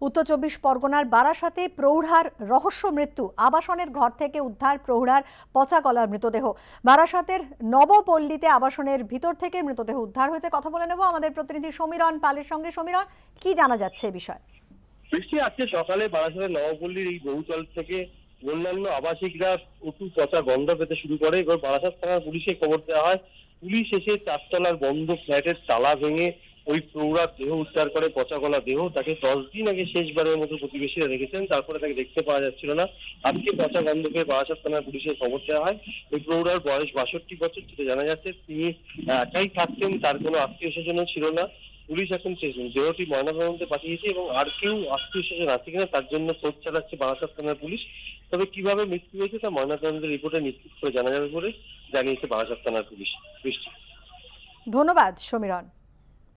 উত্তর চব্বিশ পরগনার বারাসাতে প্রৌঢ়ার রহস্য মৃত্যু। আবাসনের ঘর থেকে উদ্ধার প্রৌঢ়ার পচা গলার মৃতদেহ। বারাসাতের নবপল্লীতে আবাসনের ভিতর থেকে মৃতদেহ উদ্ধার হয়েছে। কথা বলে নেব আমাদের প্রতিনিধি সমীরণ পালের সঙ্গে। সমীরণ, কি জানা যাচ্ছে এই বিষয়ে? বৃষ্টি আজকে সকালে বারাসাতের নবপল্লীর এই বহুতল থেকে অন্যান্য আবাসিকরা প্রচুর পচা গন্ধ পেতে শুরু করে। এবার বারাসাত থানার পুলিশে খবর দেওয়া হয়। পুলিশ এসে চারতলার বন্ধ ফ্ল্যাটের তালা ভেঙে ওই প্রৌঢ়ার দেহ উদ্ধার করে। পচা গলা দেহ, তাকে 10 দিন আগে শেষবারের মতো প্রতিবেশীরা দেখেছেন, তারপরে তাকে দেখতে পাওয়া যাচ্ছিল না। আজকে পচা গন্ধ পেয়ে বারাসাত থানার পুলিশে খবর দেওয়া হয়। ওই প্রৌঢ়ার বয়স 62 বছর, যেটা জানা যাচ্ছে তিনি একাই থাকতেন, তার কোনো আত্মীয় স্বজনও ছিল না। পুলিশ এখন দেহটি ময়নাতদন্তে পাঠিয়েছে এবং আর কেউ আত্মীয় স্বজন আছে কিনা তার জন্য খোঁজ চালাচ্ছে বারাসাত থানার পুলিশ। তবে কিভাবে মৃত্যু হয়েছে তা ময়নাতদন্তের রিপোর্টে নিশ্চিত করে জানা যাবে বলে জানিয়েছে বারাসাত থানার পুলিশ। বৃষ্টি। ধন্যবাদ সমীরণ।